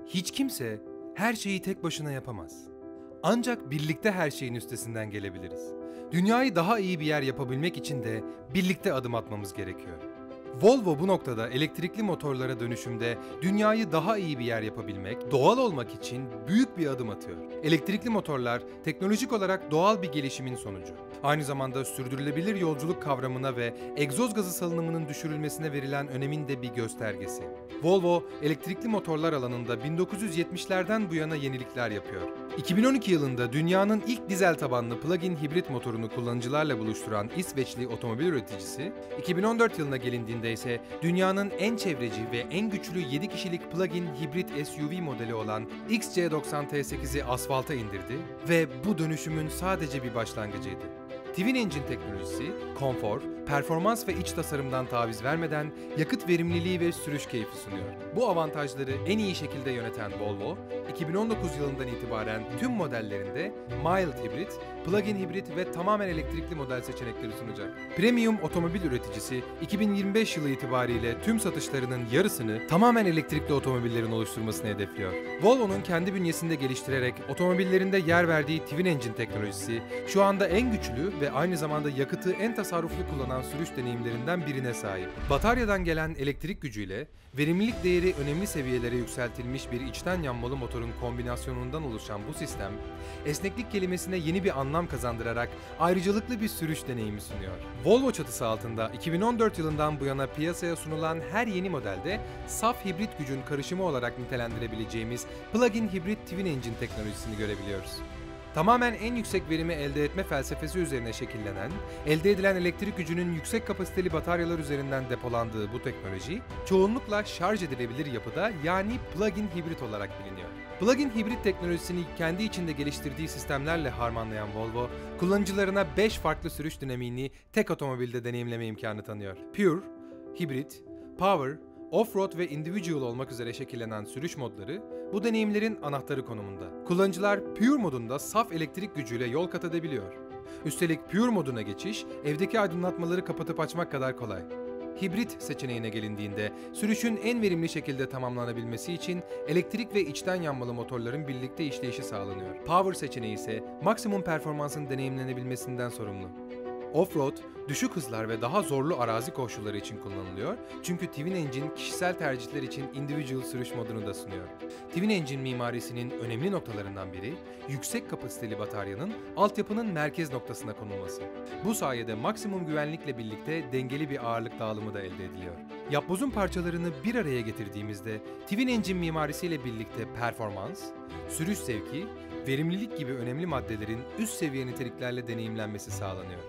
Hiç kimse her şeyi tek başına yapamaz. Ancak birlikte her şeyin üstesinden gelebiliriz. Dünyayı daha iyi bir yer yapabilmek için de birlikte adım atmamız gerekiyor. Volvo bu noktada elektrikli motorlara dönüşümde dünyayı daha iyi bir yer yapabilmek, doğal olmak için büyük bir adım atıyor. Elektrikli motorlar teknolojik olarak doğal bir gelişimin sonucu. Aynı zamanda sürdürülebilir yolculuk kavramına ve egzoz gazı salınımının düşürülmesine verilen önemin de bir göstergesi. Volvo, elektrikli motorlar alanında 1970'lerden bu yana yenilikler yapıyor. 2012 yılında dünyanın ilk dizel tabanlı plug-in hibrit motorunu kullanıcılarla buluşturan İsveçli otomobil üreticisi, 2014 yılına gelindiğinde ise dünyanın en çevreci ve en güçlü 7 kişilik plug-in hibrit SUV modeli olan XC90 T8'i asfalta indirdi ve bu dönüşümün sadece bir başlangıcıydı. Twin Engine teknolojisi, konfor, performans ve iç tasarımdan taviz vermeden yakıt verimliliği ve sürüş keyfi sunuyor. Bu avantajları en iyi şekilde yöneten Volvo, 2019 yılından itibaren tüm modellerinde mild hibrit, plug-in hibrit ve tamamen elektrikli model seçenekleri sunacak. Premium otomobil üreticisi 2025 yılı itibariyle tüm satışlarının yarısını tamamen elektrikli otomobillerin oluşturmasını hedefliyor. Volvo'nun kendi bünyesinde geliştirerek otomobillerinde yer verdiği Twin Engine teknolojisi şu anda en güçlü ve aynı zamanda yakıtı en tasarruflu kullanan sürüş deneyimlerinden birine sahip. Bataryadan gelen elektrik gücüyle verimlilik değeri önemli seviyelere yükseltilmiş bir içten yanmalı motorun kombinasyonundan oluşan bu sistem, esneklik kelimesine yeni bir anlam kazandırarak ayrıcalıklı bir sürüş deneyimi sunuyor. Volvo çatısı altında 2014 yılından bu yana piyasaya sunulan her yeni modelde saf hibrit gücün karışımı olarak nitelendirebileceğimiz plug-in hibrit Twin Engine teknolojisini görebiliyoruz. Tamamen en yüksek verimi elde etme felsefesi üzerine şekillenen, elde edilen elektrik gücünün yüksek kapasiteli bataryalar üzerinden depolandığı bu teknoloji, çoğunlukla şarj edilebilir yapıda yani plug-in hibrit olarak biliniyor. Plug-in hibrit teknolojisini kendi içinde geliştirdiği sistemlerle harmanlayan Volvo, kullanıcılarına 5 farklı sürüş dinamiğini tek otomobilde deneyimleme imkanı tanıyor. Pure, Hibrit, Power, Off-road ve individual olmak üzere şekillenen sürüş modları bu deneyimlerin anahtarı konumunda. Kullanıcılar Pure modunda saf elektrik gücüyle yol kat edebiliyor. Üstelik Pure moduna geçiş evdeki aydınlatmaları kapatıp açmak kadar kolay. Hibrit seçeneğine gelindiğinde sürüşün en verimli şekilde tamamlanabilmesi için elektrik ve içten yanmalı motorların birlikte işleyişi sağlanıyor. Power seçeneği ise maksimum performansın deneyimlenebilmesinden sorumlu. Off-road, düşük hızlar ve daha zorlu arazi koşulları için kullanılıyor çünkü Twin Engine kişisel tercihler için individual sürüş modunu da sunuyor. Twin Engine mimarisinin önemli noktalarından biri, yüksek kapasiteli bataryanın altyapının merkez noktasına konulması. Bu sayede maksimum güvenlikle birlikte dengeli bir ağırlık dağılımı da elde ediliyor. Yapbozun parçalarını bir araya getirdiğimizde Twin Engine mimarisiyle birlikte performans, sürüş zevki, verimlilik gibi önemli maddelerin üst seviye niteliklerle deneyimlenmesi sağlanıyor.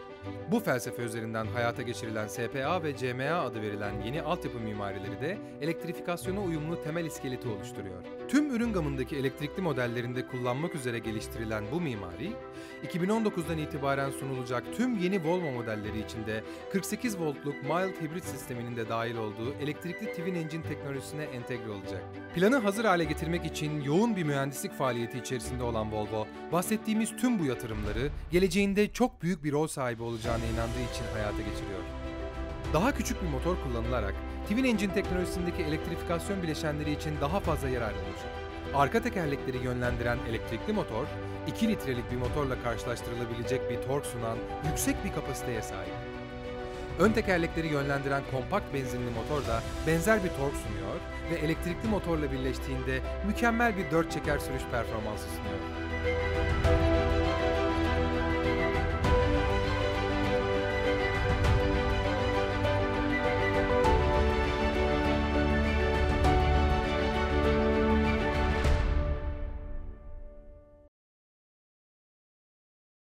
Bu felsefe üzerinden hayata geçirilen SPA ve CMA adı verilen yeni altyapı mimarileri de elektrifikasyona uyumlu temel iskeleti oluşturuyor. Tüm ürün gamındaki elektrikli modellerinde kullanmak üzere geliştirilen bu mimari, 2019'dan itibaren sunulacak tüm yeni Volvo modelleri içinde 48 voltluk mild hibrit sisteminin de dahil olduğu elektrikli Twin Engine teknolojisine entegre olacak. Planı hazır hale getirmek için yoğun bir mühendislik faaliyeti içerisinde olan Volvo, bahsettiğimiz tüm bu yatırımları geleceğinde çok büyük bir rol sahibi olacağına inandığı için hayata geçiriyor. Daha küçük bir motor kullanılarak Twin Engine teknolojisindeki elektrifikasyon bileşenleri için daha fazla yer ayrılmış. Arka tekerlekleri yönlendiren elektrikli motor, 2 litrelik bir motorla karşılaştırılabilecek bir tork sunan yüksek bir kapasiteye sahip. Ön tekerlekleri yönlendiren kompakt benzinli motor da benzer bir tork sunuyor ve elektrikli motorla birleştiğinde mükemmel bir 4 çeker sürüş performansı sunuyor.